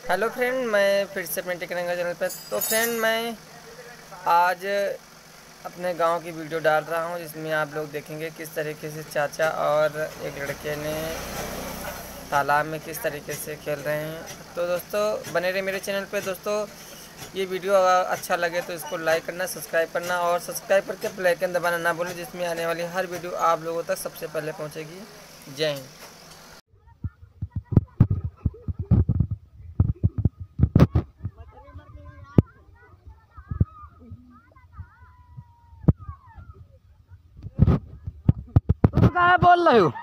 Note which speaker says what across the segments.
Speaker 1: Hello friend, मैं फिर से अपने टेकरंगा चैनल पर। तो फ्रेंड, मैं आज अपने गांव की वीडियो डाल रहा हूं, जिसमें आप लोग देखेंगे किस तरीके से चाचा और एक लड़के ने तालाब में किस तरीके से खेल रहे हैं। तो दोस्तों बने रहे मेरे चैनल पे। दोस्तों ये वीडियो अगर अच्छा लगे तो इसको लाइक करना, सब्सक्राइब करना और सब्सक्राइब करके बेल आइकन दबाना ना भूलें, जिसमें आने वाली हर वीडियो आप लोगों तक सबसे पहले पहुँचेगी। जय हिंद।
Speaker 2: क्या बोल रहे हो?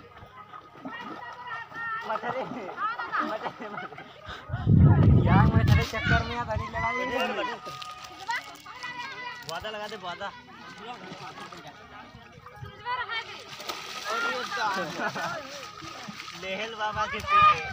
Speaker 2: चक्कर में वादा लगा दे वादा। लेहल बाबा के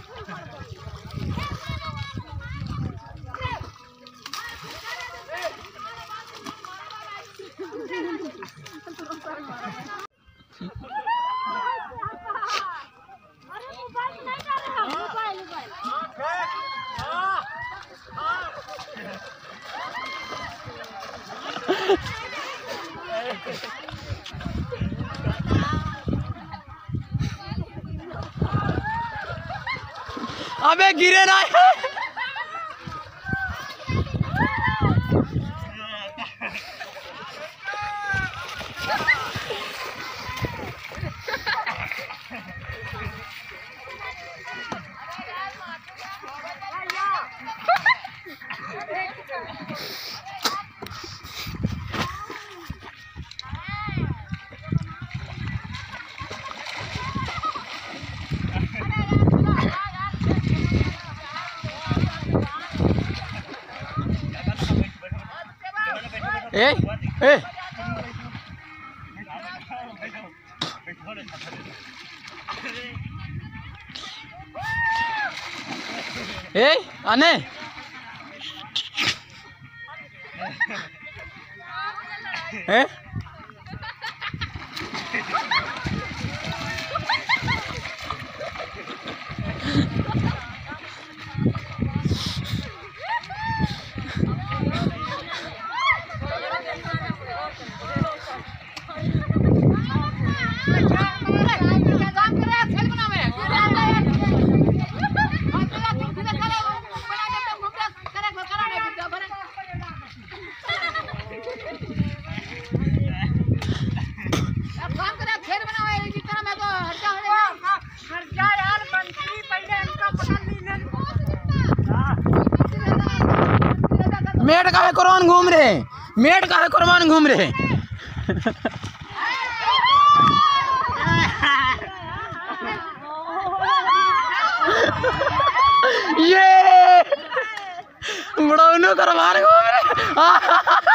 Speaker 2: अबे गिरे ना। ए आने ए मेट काहे कुरबान घूम रहे हैं? मेट काहे कुरबान घूम रहे हैं? ये बड़ौनो कुरबान घूम रहे।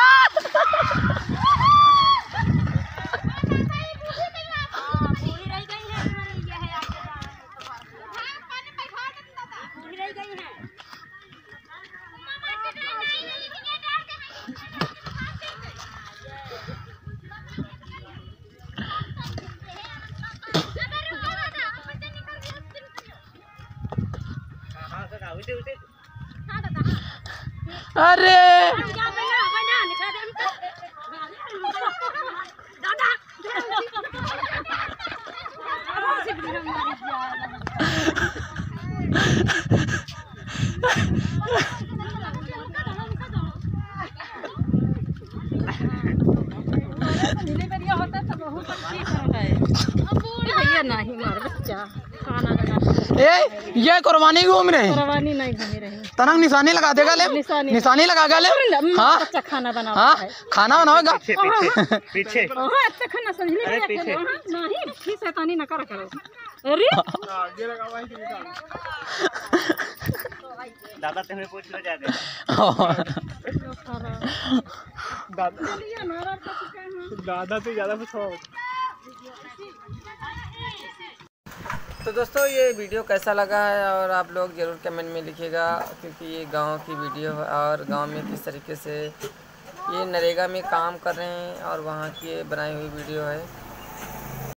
Speaker 2: अरे
Speaker 3: नहीं मार बच्चा खाना
Speaker 2: ये कुर्बानी घूम रहे हैं।
Speaker 3: कुर्बानी नहीं घूम रहे हैं।
Speaker 2: तनंग निशानी लगा देगा ले, निशानी लगा ले। हाँ
Speaker 3: अच्छा खाना बनाओ।
Speaker 2: हाँ खाना बनाओगा
Speaker 3: पीछे अच्छा खाना समझ नहीं फिर शैतानी न करा करो। अरे
Speaker 1: दादा तुम्हें पूछ लो जाते दादा तो ज़्यादा पूछो। तो दोस्तों ये वीडियो कैसा लगा है और आप लोग ज़रूर कमेंट में लिखिएगा, क्योंकि ये गांव की वीडियो है और गांव में किस तरीके से ये नरेगा में काम कर रहे हैं और वहाँ की बनाई हुई वीडियो है।